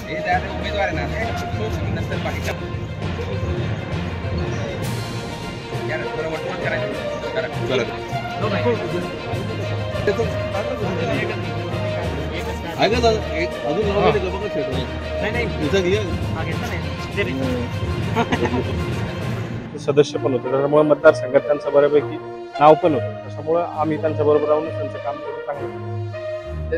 हे त्या उमेदवार आहे ना ते नसतं बाकी बरं वटवट करायचं सदस्य पण होते, त्याच्यामुळे मतदारसंघात त्यांचं बऱ्यापैकी नाव पण होतं. त्याच्यामुळे आम्ही त्यांच्या बरोबर राहून त्यांचं काम करून चांगलं.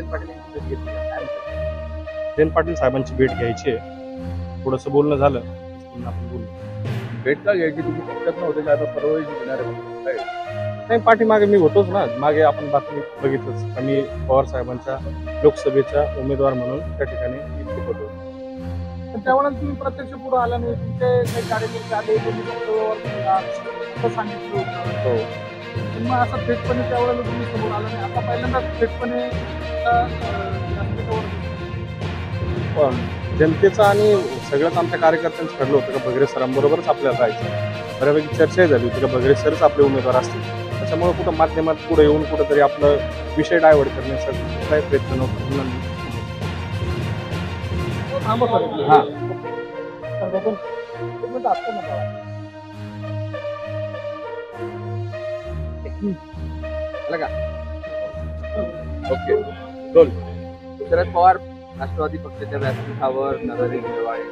जयंत पाटील साहेबांची भेट घ्यायची आहे, थोडंसं बोलणं झालं आपण बोलू. भेट का घ्यायची? तुम्ही पक्षात नव्हते का? आता परवाही घेणार नाही, पाठीमागे मी होतोच ना. मागे आपण बातमी बघितलंच, आम्ही पवार साहेबांच्या लोकसभेचा उमेदवार म्हणून त्या ठिकाणी इच्छुक होतो. पण त्यावेळेला तुम्ही प्रत्यक्ष पुढे आला नाही, तुमचे काही कार्यकर्ते आले, तुम्ही सांगितलं होतं. हो, मग असं थेटपणे त्यावेळेला तुम्ही समोर आला नाही. आता पहिल्यांदा थेटपणे पण जनतेचं आणि सगळ्याच आमच्या कार्यकर्त्यांचं ठरलं होतं का बगरे सरांबरोबरच आपल्याला जायचं. बऱ्यापैकी चर्चाही झाली होती का बगरे सरच आपले उमेदवार असतील. त्याच्यामुळे कुठं माध्यमात पुढे येऊन कुठंतरी आपलं विषय डायव्हर्ट करण्याचा काही प्रयत्न नव्हता. हां ओके बोल. शरद पवार राष्ट्रवादी पक्षाच्या व्यासपीठावर नरहरी झिरवाळ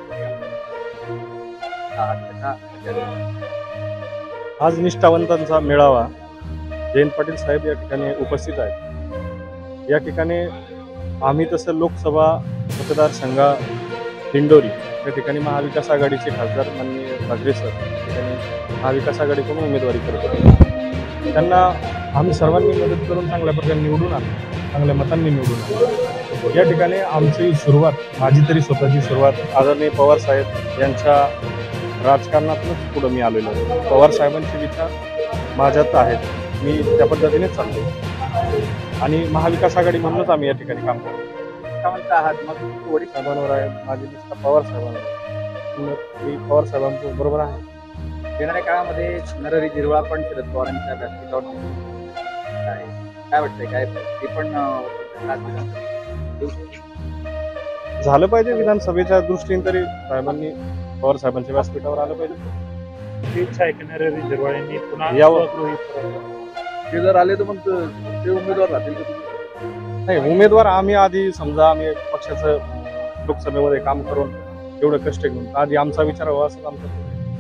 आज निष्ठावंतांचा मेळावा. जयंत पाटील साहेब या ठिकाणी उपस्थित आहेत. या ठिकाणी आम्ही तसं लोकसभा मतदारसंघा दिंडोरी या ठिकाणी महाविकास आघाडीचे खासदार माननीय बागरे सर या ठिकाणी महाविकास आघाडीकडून उमेदवारी करत होते. त्यांना आम्ही सर्वांनी मदत करून चांगल्या प्रकारे निवडून आणलं, चांगल्या मतांनी निवडून आणलं. या ठिकाणी आमची सुरुवात, माझी तरी स्वतःची सुरुवात आदरणीय पवार साहेब यांच्या राजकारणातूनच पुढं मी आलेलो आहे. पवार साहेबांचे विचार माझ्यात आहेत, मी त्या पद्धतीनेच चाललो आणि महाविकास आघाडी म्हणूनच आम्ही या ठिकाणी काम करतो. आहात मग वडील साहेबांवर आहे, माझी निष्ठा पवार साहेबांवर. मी पवार साहेबांच्या बरोबर आहे. येणाऱ्या काळामध्ये नरहरी झिरवाळ पण शरद पवारांच्या व्यासपीठावर काय वाटतंय? काय ते पण झालं पाहिजे विधानसभेच्या दृष्टीने तरी साहेबांनी पवार साहेबांच्या व्यासपीठावर आलं पाहिजे. इच्छा आहे की नरहरी झिरवाळ यांनी पुन्हा यावं. ते जर आले तर मग ते उमेदवार राहतील का? नाही, उमेदवार आम्ही आधी समजा आम्ही पक्षाचं लोकसभेमध्ये काम करून एवढं कष्ट घेऊन आधी आमचा विचार व्हावा असं आमचं.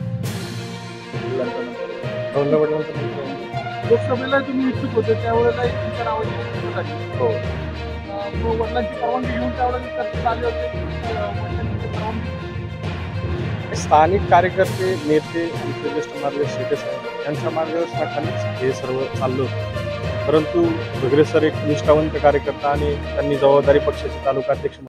लोकसभेला तुम्ही इच्छुक होते त्यावेळेला तुमच्या नावाची चर्चा झाली. हो, मग वडिलांची परवानगी घेऊन त्यावेळेला चर्चा झाली होती. वडिलांची परवानगी स्थानिक कार्यकर्ते, नेते, आमचे ज्येष्ठ मार्गदर्शक शेटे साहेब यांच्या मार्गदर्शनाखालीच हे सर्व चाललं होतं. परंतु बगरे सर एक निष्ठावंत कार्यकर्ता आणि त्यांनी जबाबदारी पक्षाचे तालुका अध्यक्ष